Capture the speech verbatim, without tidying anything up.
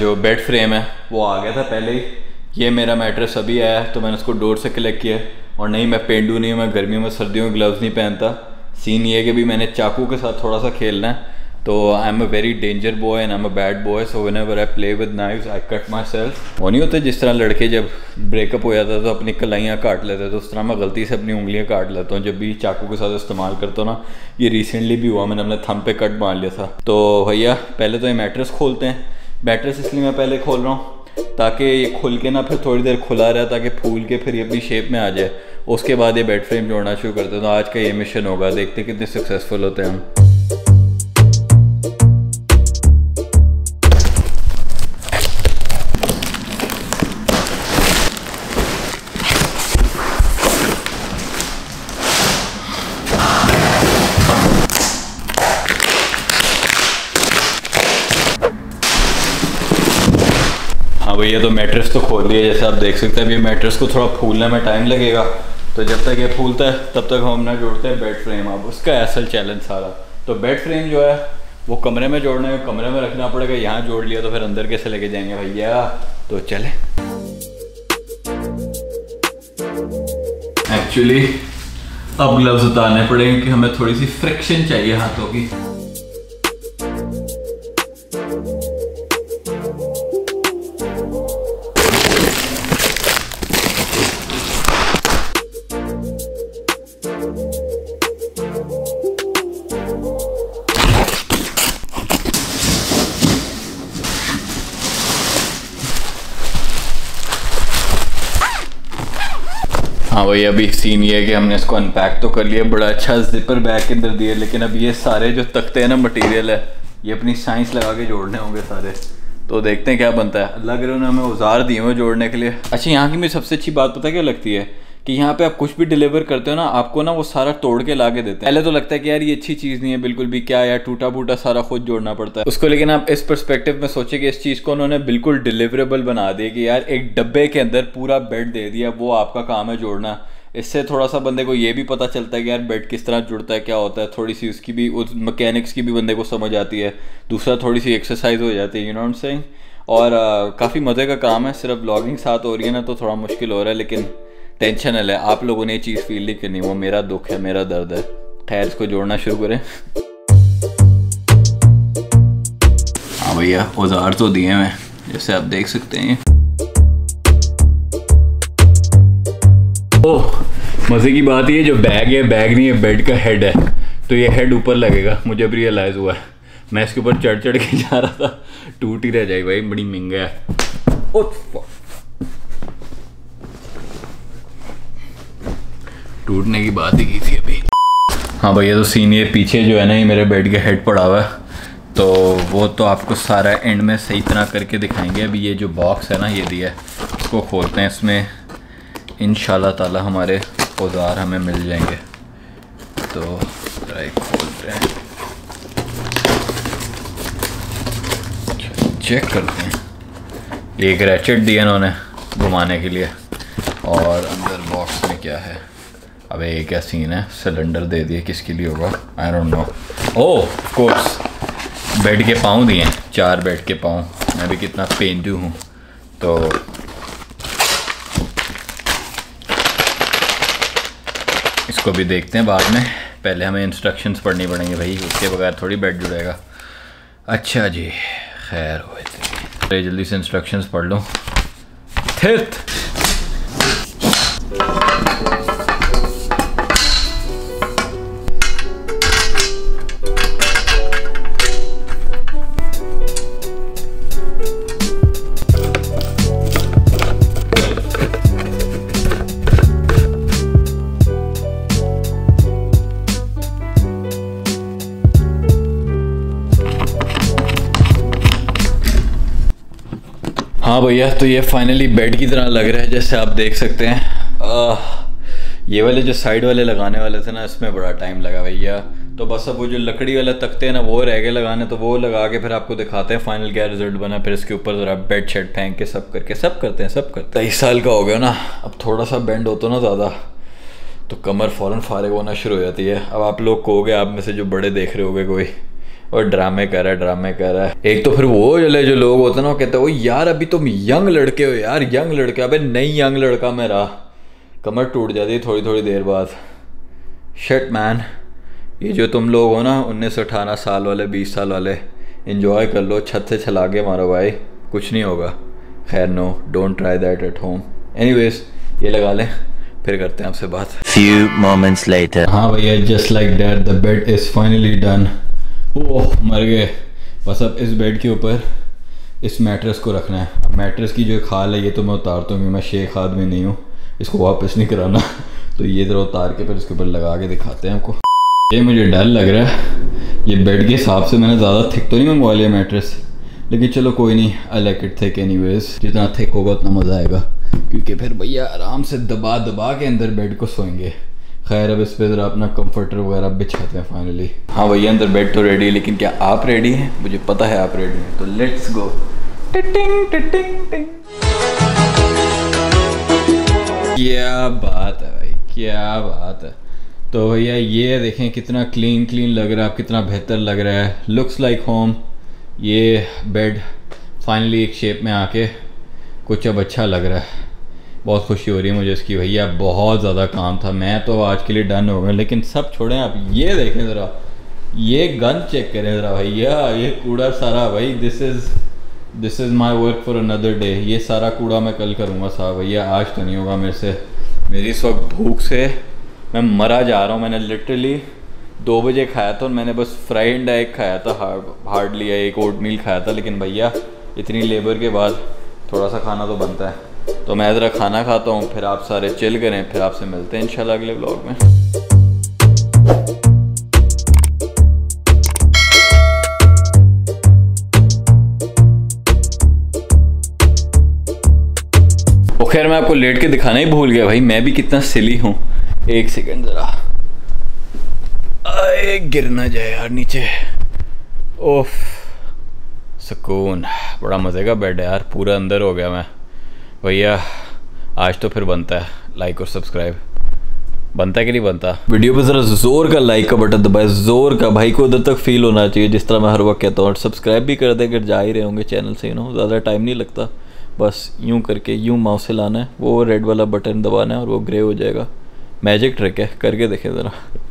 जो bed frame है वो आ गया था पहले ही। ये मेरा मैट्रेस अभी आया है तो मैंने उसको डोर से कलेक्ट किया। और नहीं, मैं पेंडू नहीं हूँ, मैं गर्मियों में सर्दियों में ग्लव्स नहीं पहनता। सीन ये है कि भी मैंने चाकू के साथ थोड़ा सा खेलना है, तो I am a very danger boy and I am a bad boy, so whenever I play with knives I cut myself. वो नहीं होते जिस तरह लड़के जब ब्रेकअप हो जाता है तो अपनी कलाइयाँ काट लेते हैं, तो उस तरह मैं गलती से अपनी उंगलियाँ काट लेता हूँ जब भी चाकू के साथ इस्तेमाल करता हूँ ना। ये रिसेंटली भी हुआ, मैंने अपने थंब पे कट मार लिया था। तो भैया पहले तो ये मैट्रेस खोलते हैं। मैट्रेस इसलिए मैं पहले खोल रहा हूँ ताकि ये खुल के ना फिर थोड़ी देर खुला रहे, ताकि फूल के फिर ये अपनी शेप में आ जाए। उसके बाद ये बेड फ्रेम जोड़ना शुरू करते हैं। तो आज का ये मिशन होगा, देखते हैं कितने सक्सेसफुल होते हैं हम। हाँ भैया, तो मैट्रेस तो खोल लिया जैसे आप देख सकते हैं। अभी मैट्रेस को थोड़ा फूलने में टाइम लगेगा, तो जब तक ये फूलता है तब तक हम अपना जोड़ते हैं बेड फ्रेम। अब उसका असल चैलेंज सारा, तो बेड फ्रेम जो है वो कमरे में जोड़ना है, कमरे में रखना पड़ेगा। यहाँ जोड़ लिया तो फिर अंदर कैसे लेके जाएंगे भैया, तो चले। एक्चुअली अब ग्लव्स उतारने पड़ेंगे कि हमें थोड़ी सी फ्रिक्शन चाहिए हाथों की। हाँ भाई, अभी सीन ये है कि हमने इसको अनपैक तो कर लिया, बड़ा अच्छा जिपर बैग के अंदर दिया, लेकिन अब ये सारे जो तख्ते हैं ना, मटेरियल है, ये अपनी साइंस लगा के जोड़ने होंगे सारे। तो देखते हैं क्या बनता है। अल्लाह करे उन्होंने हमें औजार दिए हुए जोड़ने के लिए। अच्छा, यहाँ की मुझे सबसे अच्छी बात पता क्या लगती है कि यहाँ पे आप कुछ भी डिलीवर करते हो ना, आपको ना वो सारा तोड़ के ला के देते हैं। पहले तो लगता है कि यार ये अच्छी चीज़ नहीं है बिल्कुल भी, क्या यार टूटा फूटा सारा खुद जोड़ना पड़ता है उसको। लेकिन आप इस पर्सपेक्टिव में सोचिए कि इस चीज़ को उन्होंने बिल्कुल डिलीवरेबल बना दिया कि यार एक डब्बे के अंदर पूरा बेड दे दिया, वो आपका काम है जोड़ना। इससे थोड़ा सा बंदे को ये भी पता चलता है कि यार बेड किस तरह जुड़ता है, क्या होता है, थोड़ी सी उसकी भी उस मैकेनिक्स की भी बंदे को समझ आती है। दूसरा थोड़ी सी एक्सरसाइज हो जाती है, you know what I am saying. और काफ़ी मज़े का काम है। सिर्फ ब्लॉगिंग साथ हो रही है ना तो थोड़ा मुश्किल हो रहा है, लेकिन टेंशन है, आप लोगों ने ये चीज़ फील नहीं करनी, वो मेरा दुख है, मेरा दर्द है। खैर, इसको जोड़ना शुरू करें। हाँ भैया, औजार तो दिए हैं जैसे आप देख सकते हैं। ओह, मज़े की बात ये जो बैग है, बैग नहीं है, बेड का हेड है, तो ये हेड ऊपर लगेगा। मुझे अब रियलाइज़ हुआ है, मैं इसके ऊपर चढ़ चढ़ के जा रहा था, टूट ही रह जाएगी भाई, बड़ी महंगा है। ओह, टूटने की बात ही की थी अभी। हाँ भैया, तो सीन ये पीछे जो है ना, ये मेरे बेड का हेड पड़ा हुआ है, तो वो तो आपको सारा एंड में सही तरह करके दिखाएंगे। अभी ये जो बॉक्स है ना, ये दिया है, इसको खोलते हैं। इसमें इंशाल्लाह ताला हमारे औजार हमें मिल जाएंगे। तो जरा खोलते हैं, चेक करते हैं। एक रैचेट दिया इन्होंने घुमाने के लिए, और अंदर बॉक्स में क्या है। अबे ये क्या सीन है, सिलेंडर दे दिए, किसके लिए होगा, I don't know. Oh of course, bed के पाँव दिए, चार बेड के पाँव। मैं भी कितना पेंडू हूँ। तो इसको भी देखते हैं बाद में, पहले हमें इंस्ट्रक्शंस पढ़नी पड़ेंगी भाई, उसके बगैर थोड़ी बेड जुड़ेगा। अच्छा जी, खैर हो जाए, जल्दी से इंस्ट्रक्शंस पढ़ लो। थित हाँ भैया, तो ये फाइनली बेड की तरह लग रहा है, जैसे आप देख सकते हैं। आ, ये वाले जो साइड वाले लगाने वाले थे ना, इसमें बड़ा टाइम लगा भैया। तो बस अब वो जो लकड़ी वाले तख्ते हैं ना, वो रह गए लगाने, तो वो लगा के फिर आपको दिखाते हैं फाइनल क्या रिजल्ट बना। फिर इसके ऊपर ज़रा बेड शेड फेंक के सब करके सब करते हैं सब करते हैं। तेईस साल का हो गया ना, अब थोड़ा सा बेंड होता ना ज़्यादा तो कमर फ़ौरन फारिग होना शुरू हो जाती है। अब आप लोग कहोगे, आप में से जो बड़े देख रहे होगे कोई, और ड्रामे कर रहा है ड्रामे कर रहा है। एक तो फिर वो जले जो लोग होते हैं ना वो कहते हैं वो यार अभी तुम यंग लड़के हो यार, यंग लड़के। अबे नहीं यंग लड़का मैं रहा, कमर टूट जाती है थोड़ी थोड़ी देर बाद। शिट मैन, ये जो तुम लोग हो ना उन्नीस सौ अठारह साल वाले, बीस साल वाले, इंजॉय कर लो, छत से छला के मारो भाई, कुछ नहीं होगा। खैर no, don't try that at home. Anyways ये लगा लें, फिर करते हैं आपसे बात। Few moments later. हाँ भैया, just like that the bed is finally done. Oh मर गए। बस अब इस बेड के ऊपर इस मैट्रेस को रखना है। मैट्रेस की जो खाल है ये तो मैं उतारता हूँ, मैं शेख आदमी नहीं हूँ, इसको वापस नहीं कराना। तो ये ज़रा उतार के फिर इसके ऊपर लगा के दिखाते हैं आपको। ये मुझे डर लग रहा है, ये बेड के हिसाब से मैंने ज़्यादा थिक तो नहीं मंगवा लिया मैट्रेस, लेकिन चलो कोई नहीं, I like it thick anyways. जितना थिक होगा उतना मज़ा आएगा, क्योंकि फिर भैया आराम से दबा दबा के अंदर बेड को सोएंगे। खैर अब इस पर ज़रा अपना कंफर्टर वगैरह बिछाते हैं फाइनली। हाँ भैया अंदर बेड तो रेडी है, लेकिन क्या आप रेडी हैं? मुझे पता है आप रेडी हैं, तो लेट्स गो। टिटिंग टिटिंग टिंग। क्या बात है भाई, क्या बात है। तो भैया ये देखें कितना क्लीन क्लीन लग रहा है, कितना बेहतर लग रहा है, लुक्स लाइक होम। ये बेड फाइनली एक शेप में आके कुछ अब अच्छा लग रहा है, बहुत खुशी हो रही है मुझे इसकी। भैया बहुत ज़्यादा काम था, मैं तो आज के लिए डन हो गया, लेकिन सब छोड़ें आप ये देखें ज़रा, ये गन चेक करें ज़रा भैया, ये कूड़ा सारा भाई, this is this is my work for another day. ये सारा कूड़ा मैं कल करूँगा साहब भैया, आज तो नहीं होगा मेरे से। मेरी इस वक्त भूख से मैं मरा जा रहा हूँ। मैंने लिटरली दो बजे खाया था और मैंने बस फ्राइड एग खाया था, हार्ड हार्डली एक ओट मील खाया था, लेकिन भैया इतनी लेबर के बाद थोड़ा सा खाना तो बनता है। तो मैं ज़रा खाना खाता हूँ, फिर आप सारे चिल करें, फिर आपसे मिलते हैं इंशाल्लाह अगले व्लॉग में। ओ खैर मैं आपको लेट के दिखाना ही भूल गया भाई, मैं भी कितना सिली हूँ। एक सेकंड ज़रा, आए गिर ना जाए यार नीचे। ओफ सुकून, बड़ा मज़े का बेड है यार, पूरा अंदर हो गया मैं। भैया आज तो फिर बनता है लाइक और सब्सक्राइब, बनता है कि नहीं बनता? वीडियो पे ज़रा ज़ोर का लाइक का बटन दबाए, ज़ोर का भाई को उधर तक फील होना चाहिए जिस तरह मैं हर वक्त कहता हूँ। और सब्सक्राइब भी कर दे अगर जा ही रहे होंगे चैनल से, यू नो ज़्यादा टाइम नहीं लगता, बस यूँ करके यूँ माउस से लाना है, वो रेड वाला बटन दबाना है और वो ग्रे हो जाएगा। मैजिक ट्रिक है, करके देखें ज़रा।